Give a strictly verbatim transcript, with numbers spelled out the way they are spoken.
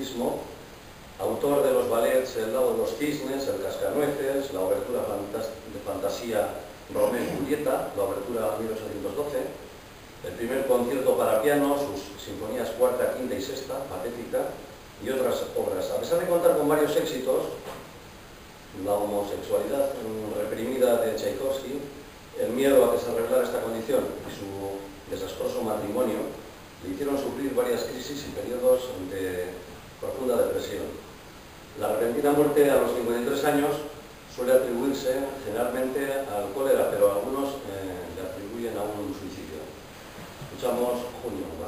romanticismo, autor de los ballets El lago de los cisnes, El cascanueces, la obertura de fantasía Romeo y Julieta, la obertura mil ochocientos doce, el primer concierto para piano, sus sinfonías cuarta, quinta y sexta, Patética, y otras obras. A pesar de contar con varios éxitos, la homosexualidad reprimida de Tchaikovsky, el miedo a que se revelara esta condición y su desastroso matrimonio le hicieron sufrir varias crisis y periodos de profunda depresión. La repentina muerte a los cincuenta y tres años suele atribuirse generalmente al cólera, pero algunos eh, le atribuyen a un suicidio. Escuchamos Junio.